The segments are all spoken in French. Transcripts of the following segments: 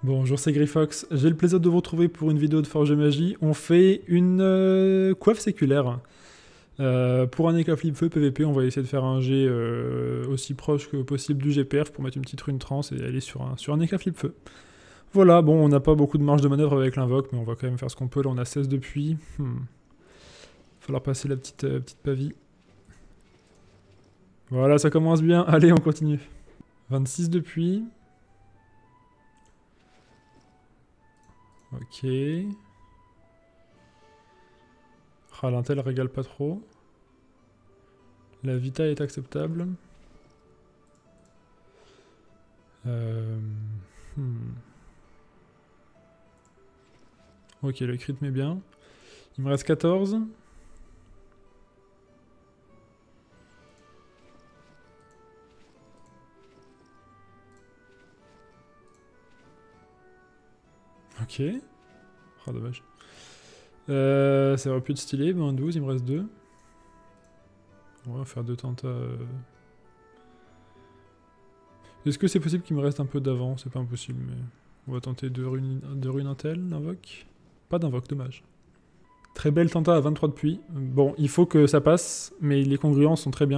Bonjour, c'est Grifox. J'ai le plaisir de vous retrouver pour une vidéo de Forge et Magie. On fait une coiffe séculaire. Pour un éclat flip feu PVP, on va essayer de faire un jet aussi proche que possible du GPF pour mettre une petite rune trans et aller sur un éclat flip feu. Voilà, bon, on n'a pas beaucoup de marge de manœuvre avec l'invoque, mais on va quand même faire ce qu'on peut. Là, on a 16 de puits. Il va falloir passer la petite pavie. Voilà, ça commence bien. Allez, on continue. 26 de puits. Ok. Ah, l'intel régale pas trop. La vita est acceptable. Ok, le crit met bien. Il me reste 14. Ok. Ah, dommage. Ça aurait pu être stylé, mais en 12, il me reste 2. On va faire 2 tentats. Est-ce que c'est possible qu'il me reste un peu d'avant? C'est pas impossible, mais... On va tenter 2 runes intel, invoque. Pas d'invoque, dommage. Très belle tenta à 23 de puits. Bon, il faut que ça passe, mais les congruences sont très bien.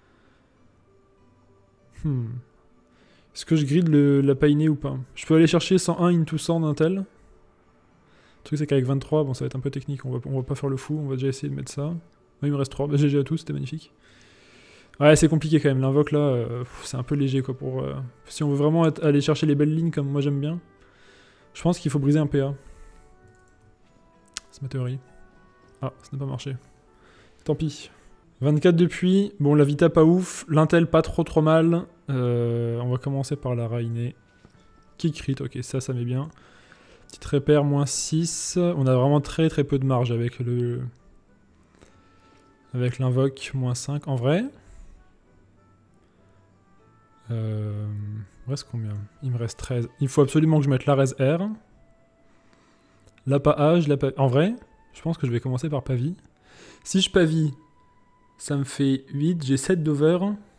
Est-ce que je grid la painée ou pas? Je peux aller chercher 101 into 100 d'intel. Le truc c'est qu'avec 23, bon ça va être un peu technique, on va pas faire le fou, on va déjà essayer de mettre ça. Ouais, il me reste 3, bah, GG à tous, c'était magnifique. Ouais, c'est compliqué quand même, l'invoque là, c'est un peu léger quoi pour... si on veut vraiment aller chercher les belles lignes comme moi j'aime bien, je pense qu'il faut briser un PA. C'est ma théorie. Ah, ça n'a pas marché. Tant pis. 24 de puits, bon la vita pas ouf, l'intel pas trop mal. On va commencer par la Rainé. Qui crit, ok, ça met bien. Petite repère, moins 6. On a vraiment très peu de marge avec le... Avec l'invoque, moins 5. En vrai... il me reste combien? Il me reste 13. Il faut absolument que je mette la res R. La page, En vrai, je pense que je vais commencer par pavie. Si je pavie, ça me fait 8. J'ai 7 d'over.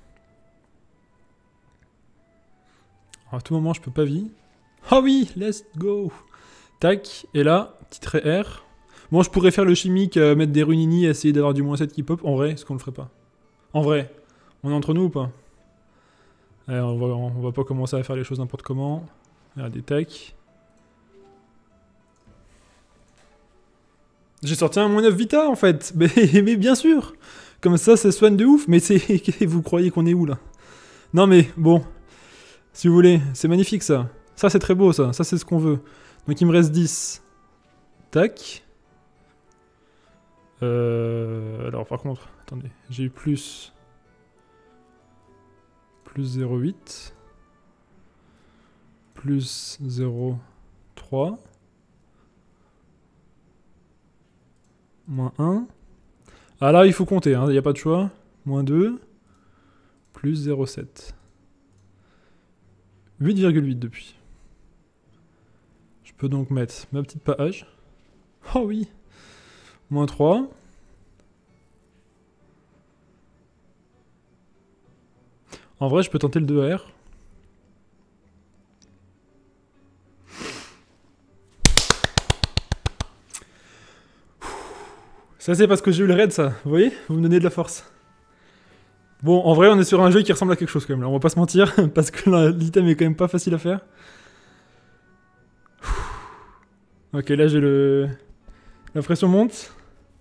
À tout moment, je peux pavie. Oh oui, let's go! Tac, et là, petit trait R. Bon, je pourrais faire le chimique, mettre des runini, essayer d'avoir du moins 7 qui pop. En vrai, est-ce qu'on le ferait pas? En vrai, on est entre nous ou pas? Allez, on va pas commencer à faire les choses n'importe comment. Regardez, tac. J'ai sorti un moins 9 Vita en fait, mais bien sûr. Comme ça soigne de ouf, mais c'est... Vous croyez qu'on est où là? Non mais bon, si vous voulez, c'est magnifique ça. Ça c'est très beau ça c'est ce qu'on veut. Donc il me reste 10. Tac. Alors par contre, attendez, j'ai eu plus 0,8. Plus 0,3. Moins 1. Ah là, il faut compter, il n'y a pas de choix. Moins 2. Plus 0,7. 8,8 depuis. Je peux donc mettre ma petite page. Oh oui. Moins 3. En vrai, je peux tenter le 2R. Ça, c'est parce que j'ai eu le raid, ça. Vous voyez? Vous me donnez de la force. Bon, en vrai, on est sur un jeu qui ressemble à quelque chose, quand même. Là, on va pas se mentir, parce que l'item est quand même pas facile à faire. Ok, là, j'ai le... La pression monte.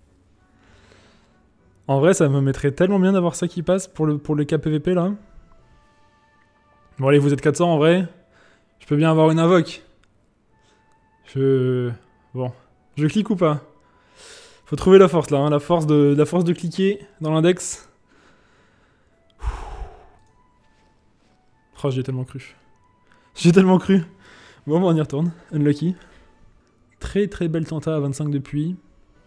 En vrai, ça me mettrait tellement bien d'avoir ça qui passe pour le cas PVP, là. Bon, allez, vous êtes 400, en vrai. Je peux bien avoir une invoque. Bon. Je clique ou pas? Faut trouver la force, là. La force de cliquer dans l'index. Oh, j'y ai tellement cru. J'ai tellement cru. Bon, on y retourne. Unlucky. Très belle tenta à 25 de puits.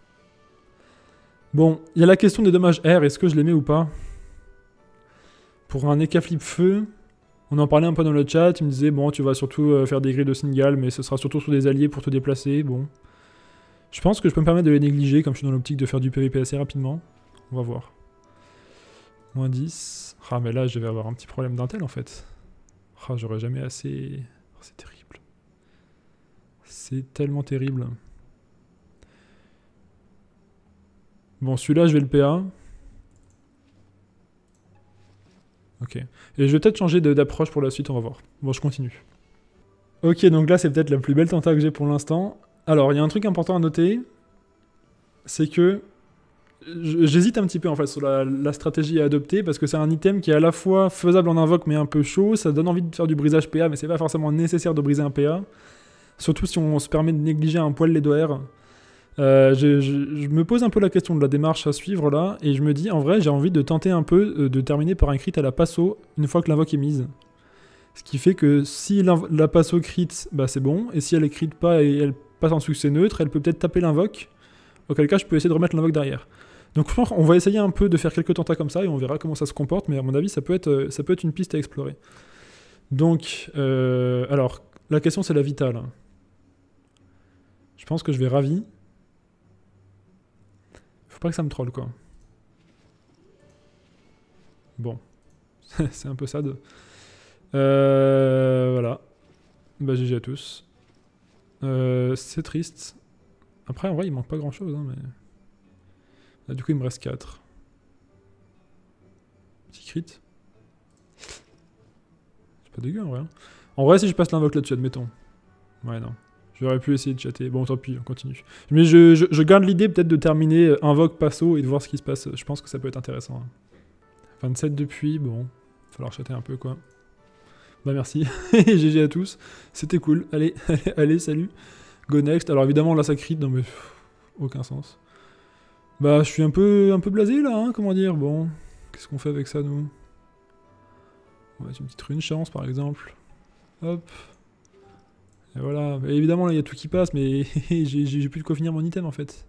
Bon, il y a la question des dommages R. Est-ce que je les mets ou pas? Pour un éca flip feu, on en parlait un peu dans le chat. Il me disait, bon, tu vas surtout faire des grilles de single, mais ce sera surtout sur des alliés pour te déplacer. Bon. Je pense que je peux me permettre de les négliger, comme je suis dans l'optique de faire du PVP assez rapidement. On va voir. Moins 10. Ah, mais là, je vais avoir un petit problème d'intel, en fait. Ah, j'aurais jamais assez... Oh, c'est terrible. C'est tellement terrible. Bon, celui-là, je vais le PA. Ok. Et je vais peut-être changer d'approche pour la suite, on va voir. Bon, je continue. Ok, donc là, c'est peut-être la plus belle tenta que j'ai pour l'instant. Alors, il y a un truc important à noter. C'est que j'hésite un petit peu en fait sur la stratégie à adopter parce que c'est un item qui est à la fois faisable en invoque mais un peu chaud. Ça donne envie de faire du brisage PA, mais c'est pas forcément nécessaire de briser un PA. Surtout si on se permet de négliger un poil les doers. Je me pose un peu la question de la démarche à suivre là, et je me dis en vrai j'ai envie de tenter un peu de terminer par un crit à la passo une fois que l'invoque est mise. Ce qui fait que si la passo crit, bah c'est bon, et si elle ne crit pas et elle passe en succès neutre, elle peut peut-être taper l'invoque, auquel cas je peux essayer de remettre l'invoque derrière. Donc je pense qu'on va essayer un peu de faire quelques tentas comme ça et on verra comment ça se comporte, mais à mon avis ça peut être une piste à explorer. Donc, alors, la question c'est la vitale. Je pense que je vais ravi. Faut pas que ça me troll, quoi. Bon. C'est un peu sad. Voilà. Bah GG à tous. C'est triste. Après, en vrai, il manque pas grand-chose, hein, mais... Là, du coup, il me reste 4. Petit crit. C'est pas dégueu, en vrai. Hein. En vrai, si je passe l'invoque là-dessus, admettons. Ouais, non. J'aurais pu essayer de chatter. Bon, tant pis, on continue. Mais je garde l'idée peut-être de terminer invoque, passo et de voir ce qui se passe. Je pense que ça peut être intéressant. Hein. 27 depuis, bon. Va falloir chatter un peu, quoi. Bah merci. GG à tous. C'était cool. Allez, allez, salut. Go next. Alors évidemment, là, ça crie. Non, mais... aucun sens. Bah, je suis un peu blasé, là, hein, comment dire. Bon, qu'est-ce qu'on fait avec ça, nous? On va mettre une petite rune chance, par exemple. Hop. Et voilà, et évidemment là il y a tout qui passe, mais j'ai plus de quoi finir mon item en fait.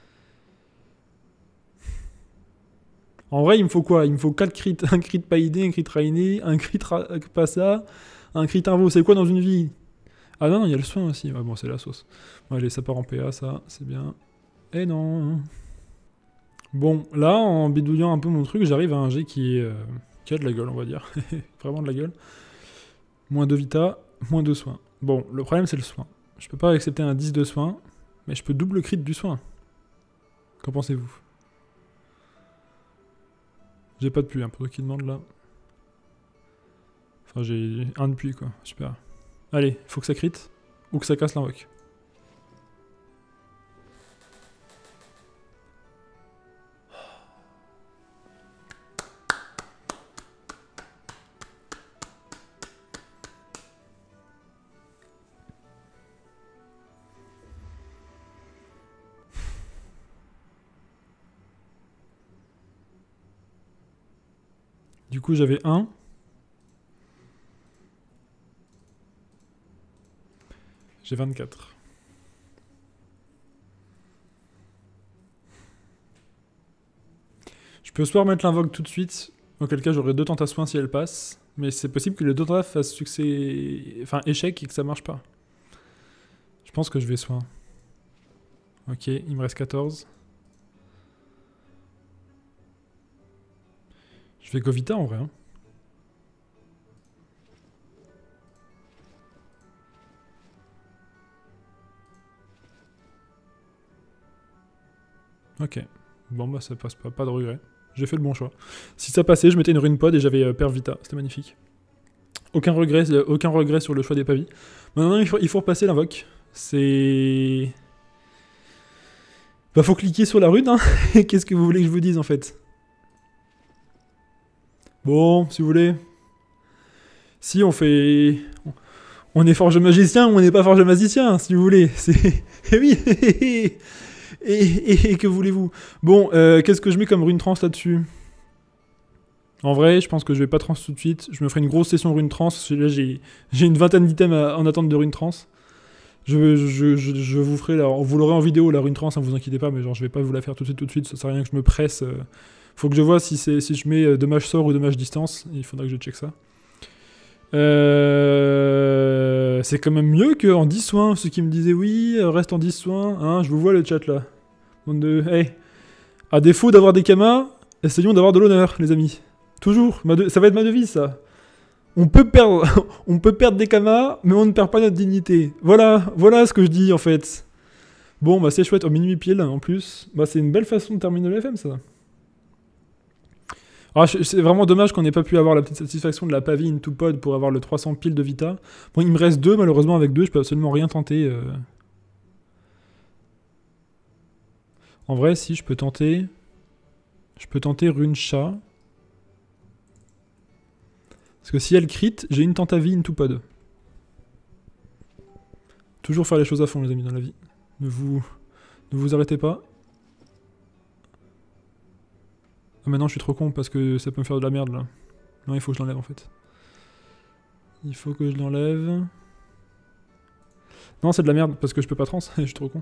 En vrai il me faut quoi? Il me faut 4 crits, un crit païdé, un crit rainé, un crit passa, un crit invo, c'est quoi dans une vie? Ah non, il y a le soin aussi, ah, bon c'est la sauce. Bon, allez, ça part en PA ça, c'est bien. Et non. Bon, là en bidouillant un peu mon truc, j'arrive à un G qui a de la gueule on va dire. Vraiment de la gueule. Moins de vita, moins de soin. Bon, le problème c'est le soin. Je peux pas accepter un 10 de soin, mais je peux double crit du soin. Qu'en pensez-vous? J'ai pas de pluie, hein, pour ceux qui demandent là. Enfin, j'ai un de pluie quoi, super. Allez, faut que ça crit, ou que ça casse l'invoque. Du coup, j'avais 1. J'ai 24. Je peux soit remettre l'invoque tout de suite, auquel cas j'aurai 2 tentes à soin si elle passe, mais c'est possible que les 2 tentes fassent succès... enfin échec et que ça marche pas. Je pense que je vais soin. Ok, il me reste 14. Je vais Govita en vrai. Hein. Ok. Bon bah ça passe pas, pas de regret. J'ai fait le bon choix. Si ça passait, je mettais une rune pod et j'avais Père Vita. C'était magnifique. Aucun regret sur le choix des pavis. Maintenant il faut repasser l'invoque. C'est... Bah faut cliquer sur la rune, hein. Qu'est-ce que vous voulez que je vous dise en fait? Bon, si vous voulez. Si on fait... On est forge magicien ou on n'est pas forge magicien, si vous voulez. C'est... oui. Et que voulez-vous? Bon, qu'est-ce que je mets comme rune trans là-dessus? En vrai, je pense que je vais pas trans tout de suite. Je me ferai une grosse session rune trans. Là, j'ai une vingtaine d'items en attente de rune trans. Je vous ferai, là, vous l'aurez en vidéo, la rune trans, hein, vous inquiétez pas, mais genre je vais pas vous la faire tout de suite, ça sert à rien que je me presse. Faut que je vois si je mets dommage sort ou dommage distance, il faudra que je check ça. C'est quand même mieux qu'en 10 soins, ceux qui me disaient oui, reste en 10 soins, hein, je vous vois le chat là. Bande de... Hey. À défaut d'avoir des kamas, essayons d'avoir de l'honneur, les amis. Toujours, ça va être ma devise ça. On peut perdre, on peut perdre des kamas, mais on ne perd pas notre dignité. Voilà, voilà ce que je dis en fait. Bon, bah c'est chouette, au minuit pile en plus. Bah c'est une belle façon de terminer le FM ça. Ah, c'est vraiment dommage qu'on n'ait pas pu avoir la petite satisfaction de la pavie into pod pour avoir le 300 piles de Vita. Bon, il me reste 2, malheureusement avec 2, je peux absolument rien tenter. En vrai, si, je peux tenter... Je peux tenter Rune Chat. Parce que si elle crit, j'ai une tente à vie into pod. Toujours faire les choses à fond, les amis, dans la vie. Ne vous arrêtez pas. Ah, maintenant je suis trop con parce que ça peut me faire de la merde là. Non, il faut que je l'enlève en fait. Il faut que je l'enlève. Non, c'est de la merde parce que je peux pas trans, je suis trop con.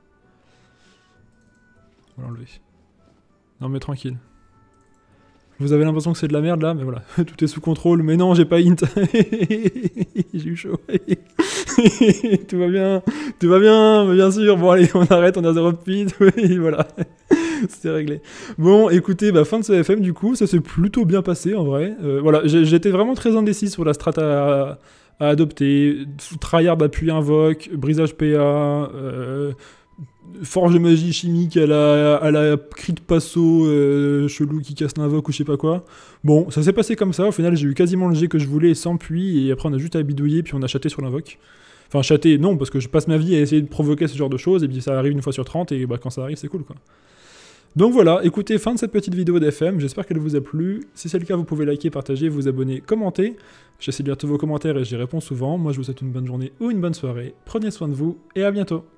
On va l'enlever. Non, mais tranquille. Vous avez l'impression que c'est de la merde là, mais voilà, tout est sous contrôle. Mais non, j'ai pas int. J'ai eu chaud. Tout va bien, mais bien sûr. Bon, allez, on arrête, on a 0 speed. Oui, voilà. C'était réglé. Bon, écoutez, bah, fin de ce FM du coup, ça s'est plutôt bien passé en vrai. Voilà, j'étais vraiment très indécis sur la strat à adopter. Tryhard appui invoque, brisage PA, forge de magie chimique à la crit passo chelou qui casse l'invoque ou je sais pas quoi. Bon, ça s'est passé comme ça. Au final, j'ai eu quasiment le G que je voulais sans puits et après on a juste à bidouiller puis on a chaté sur l'invoque. Enfin, chaté, non, parce que je passe ma vie à essayer de provoquer ce genre de choses et puis ça arrive une fois sur 30 et bah, quand ça arrive, c'est cool quoi. Donc voilà, écoutez, fin de cette petite vidéo d'FM, j'espère qu'elle vous a plu. Si c'est le cas, vous pouvez liker, partager, vous abonner, commenter. J'essaie de lire tous vos commentaires et j'y réponds souvent. Moi, je vous souhaite une bonne journée ou une bonne soirée. Prenez soin de vous et à bientôt.